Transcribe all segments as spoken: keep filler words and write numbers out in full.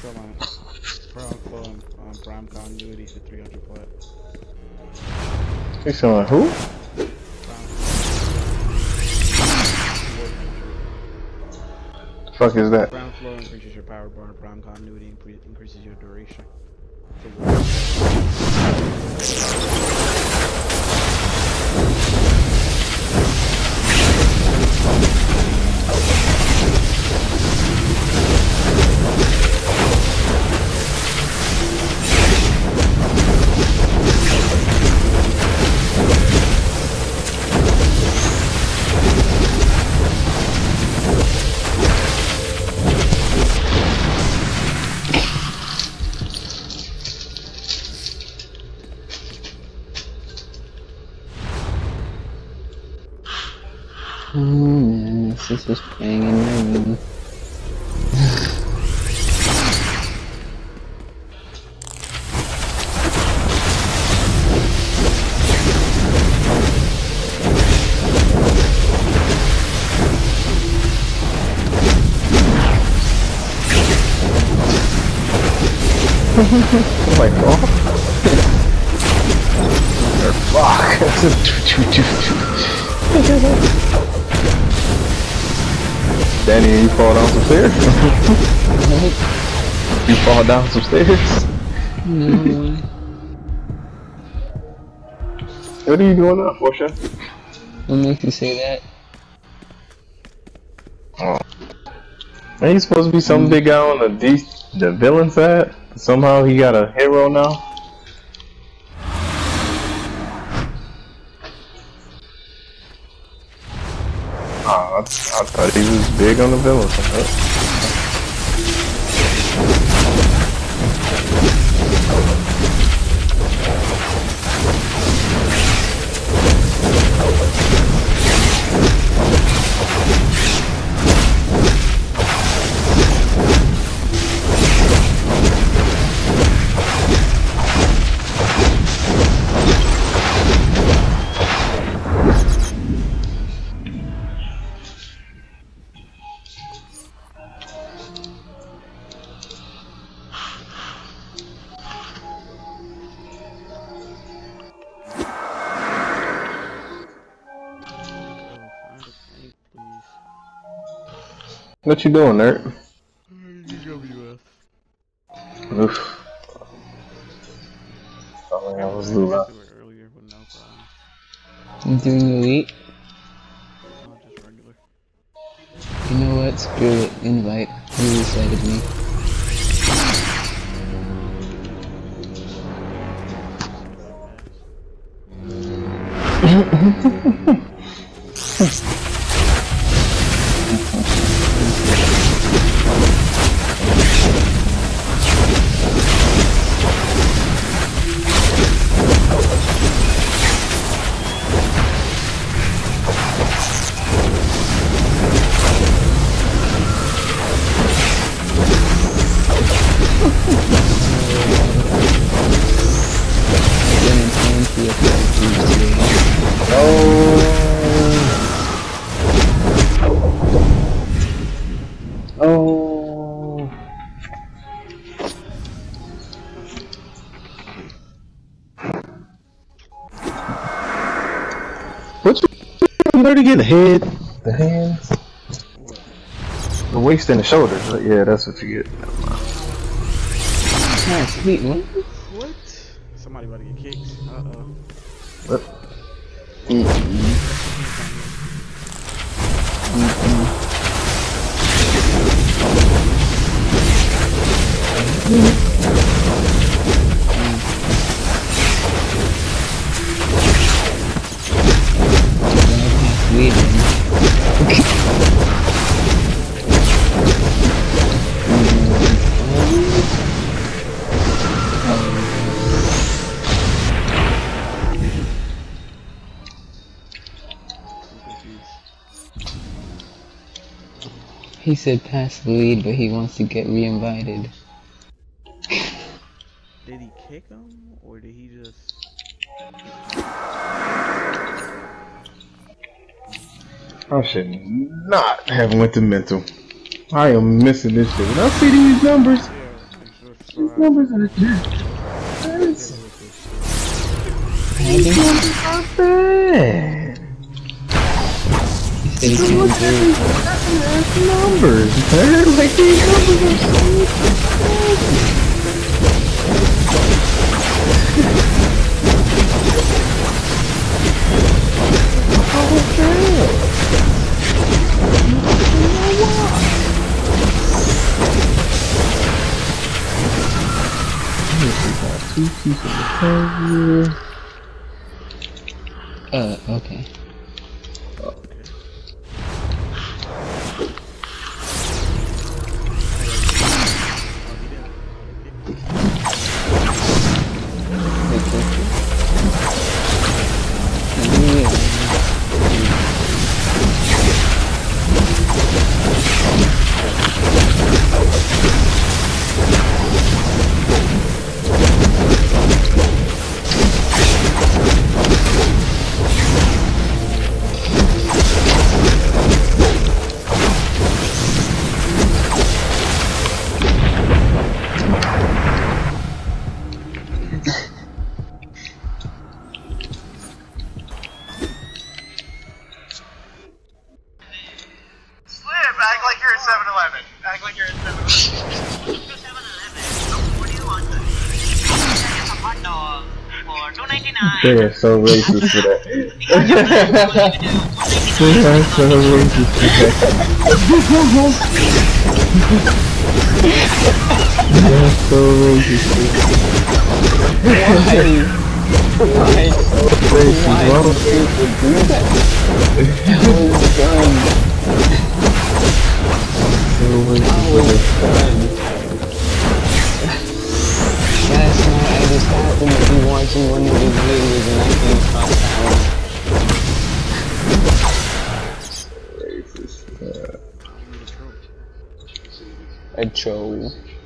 on Brown Flow and um, Prime Continuity for three hundred plat. You selling who? Fuck is that? Brown Flow increases your power bar and Prime Continuity increases your duration. Oh man, this is playing in my room. Oh my god. Fuck. Danny, you fall down some stairs? You fall down some stairs? No. What are you doing now, Portia? What makes you say that? Oh. Ain't he supposed to be some big guy on the D the villain side? Somehow he got a hero now? Oh, I, I thought he was big on the villain side. What you doing, nerd? W F. Oof. Oh, I was Lula. Earlier, but no problem. I'm doing elite. Not just regular. You know what? Screw it. Invite. You decided me. Oh. What you learn to get the head, the hands, the waist and the shoulders? Yeah, that's what you get. Ah, sweet one. What? Somebody about to get kicked. Uh oh. What? Mm-hmm. Mm-hmm. He said pass the lead, but he wants to get re-invited. Did he kick him, or did he just... I should not have went to mental. I am missing this shit. When I see these numbers, These numbers are just. These numbers are bad. He said he Look can't at do it. these fucking ass numbers, man. Like these numbers are so bad. Two pieces of puzzle. Uh, okay. Act like you're at seven eleven. Act like you're at seven eleven. What do you want? Some hot dog for two ninety-nine. They are so racist for that. They are so racist for that. They are so racist for that. Why? So racist. Why Why do people do that? That was dumb. so racist That for was that. dumb. Last night I just happened to be watching one of his videos and I came across that one. Racist. Uh, A troll.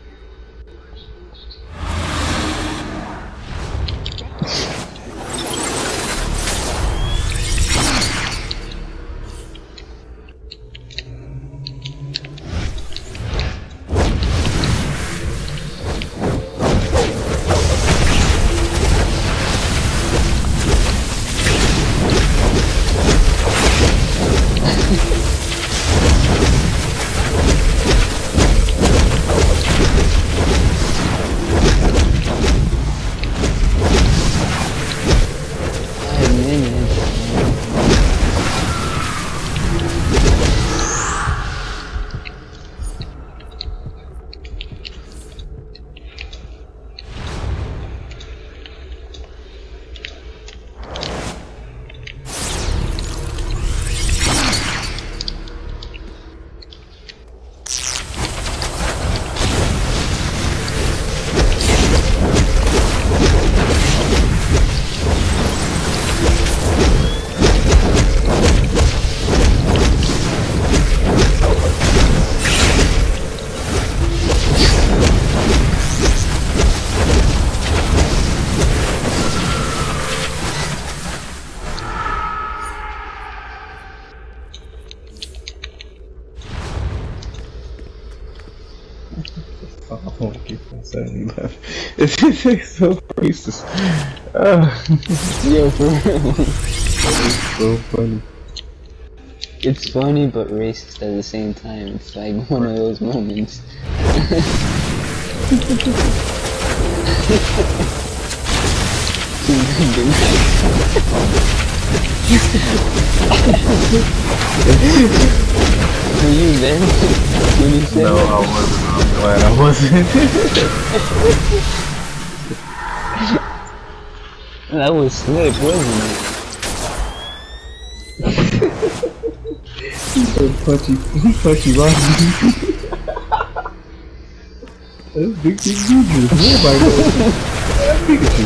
I won't keep on saying that. It's just so racist. Uh, Yo, for real. it's so funny. It's funny but racist at the same time. It's like one of those moments. Were you there when you said No, that? I wasn't. I'm glad I wasn't. That was slick, wasn't it? He said punchy, punchy Rocky. That's big, big Juju. Everybody knows. That's Pikachu.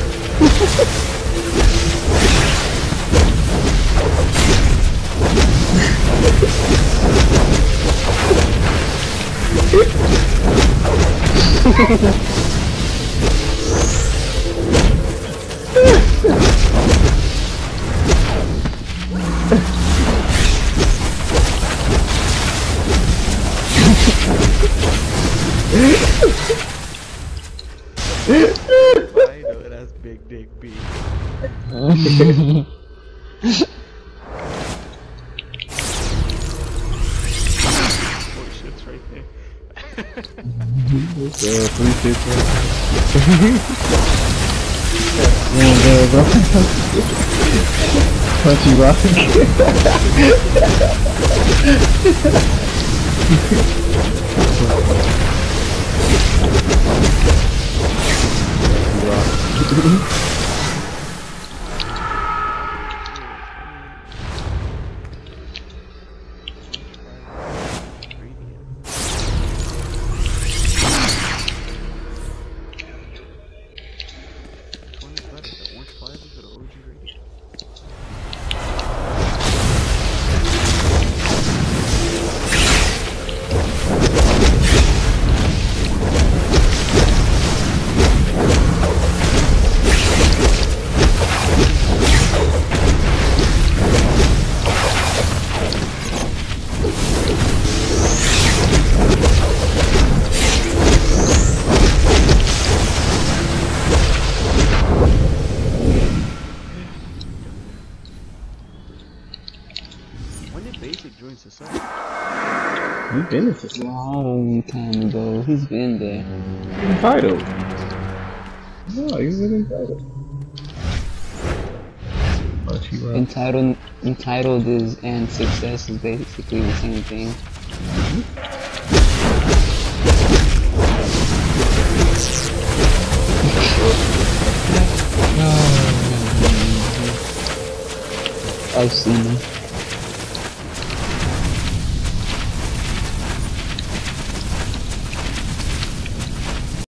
I know that's Big Dick B. Four shits right there. Yeah, three shits right. Yeah, there, bro. Punchy rock. Join society. He's been in society. Long time ago. He's been there. Entitled. No, he's been entitled. Punchy rock. Entitled, entitled is and success is basically the same thing. I've seen him.